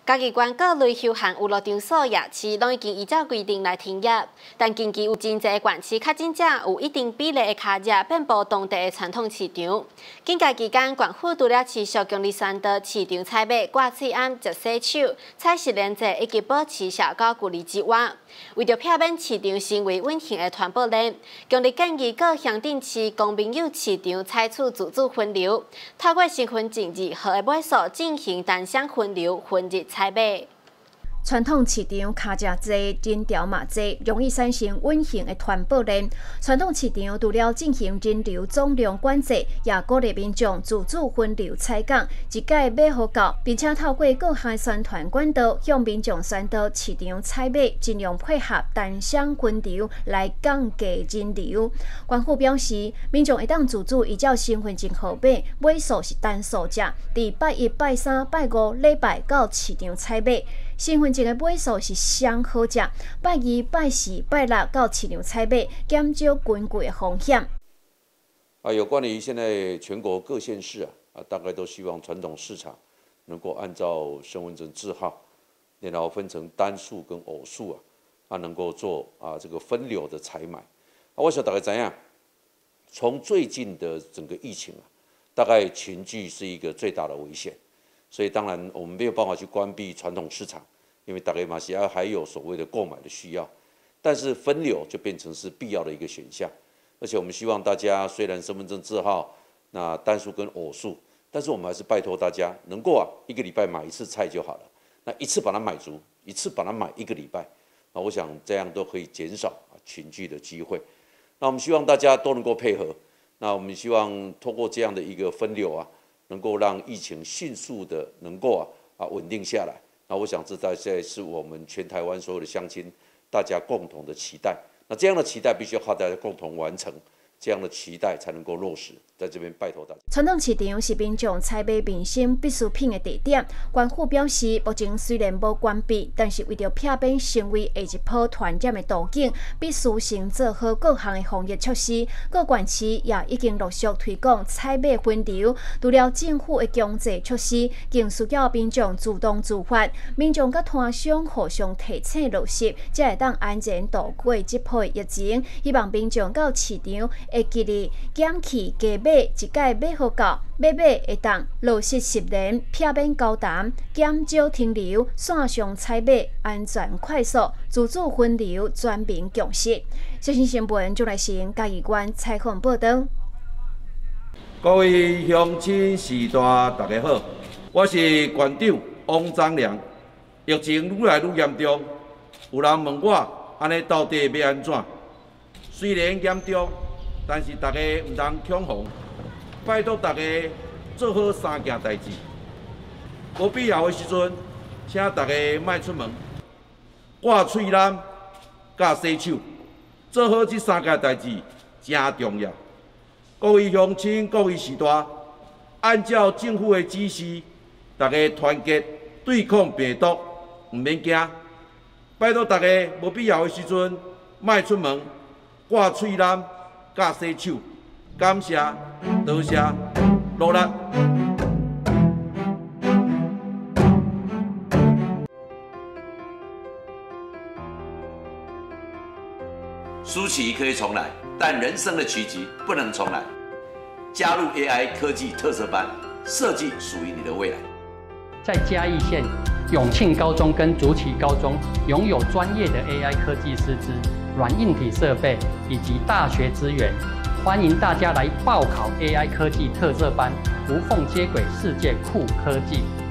嘉义县各类休闲娱乐场所夜市拢已经依照规定来停业，但近期有真侪县市较真正有一定比例的卡业遍布当地的传统市场。警戒期间，县府除了持续强力宣导市场采买、挂喙罨、食洗手、菜食连接以及保持社交距离之外，为着避免市场成为隐形的传播链，强烈建议各乡镇市公民有市场采取自主分流，透过身份证字号的买数进行单向分流、分日采买。 传统市场卡价济、人潮嘛济，容易产生隐形的传播链。传统市场除了进行人流总量管制，也鼓励民众自主分流采购，一概买好到，并且透过各项宣传管道向民众宣导市场采买，尽量配合单向分流来降低人流。县府表示，民众会当自主依照身份证号码，买数是单数只，伫拜一、拜三、拜五礼拜到市场采买。身份证的买数是上好食，拜二、拜四、拜六到市场采买，减少群聚的风险。 有关于现在全国各县市大概都希望传统市场能够按照身份证字号，然后分成单数跟偶数能够做这个分流的采买。我想大概怎样？从最近的整个疫情大概群聚是一个最大的危险，所以当然我们没有办法去关闭传统市场。因为大概马西亚还有所谓的购买的需要，但是分流就变成是必要的一个选项。而且我们希望大家虽然身份证字号那单数跟偶数，但是我们还是拜托大家能够一个礼拜买一次菜就好了。那一次把它买足，一次把它买一个礼拜，我想这样都可以减少群聚的机会。那我们希望大家都能够配合。那我们希望透过这样的一个分流能够让疫情迅速的能够稳定下来。那我想这大概是我们全台湾所有的乡亲大家共同的期待。那这样的期待必须要靠大家共同完成，这样的期待才能够落实。在这边拜托大家。 传统市场是民众采买民生必需品的地点。县府表示，目前虽然无关闭，但是为着避免成为下一波传染的途径，必须先做好各项的防疫措施。各县市也已经陆续推广采买分流。除了政府的强制措施，更需要民众主动自发。民众甲摊商互相提醒落实，才会当安全度过这波疫情。希望民众到市场会记得减去加买。一概买好到，买会当落实10年，避免高谈，减少停留，线上采买安全快速，自主分流，全民共识。小新新闻就来先嘉义县采访报道。 各位乡亲士大大家好，我是县长汪章良。疫情愈来愈严重，有人问我安尼到底要安怎？虽然严重，但是大家唔通恐慌。拜托大家做好3件代志，无必要的时阵，请大家莫出门，挂喙罨、甲洗手，做好这3件代志真重要。各位乡亲、各位士大，按照政府的指示，大家团结对抗病毒，唔免惊。拜托大家无必要的时阵莫出门，挂喙罨、甲洗手。感谢，多谢，努力。 输棋可以重来，但人生的棋局不能重来。加入 AI 科技特色班，设计属于你的未来。 在嘉义县永庆高中跟竹崎高中拥有专业的 AI 科技师资、软硬体设备以及大学资源。欢迎大家来报考 AI 科技特色班，无缝接轨世界酷科技。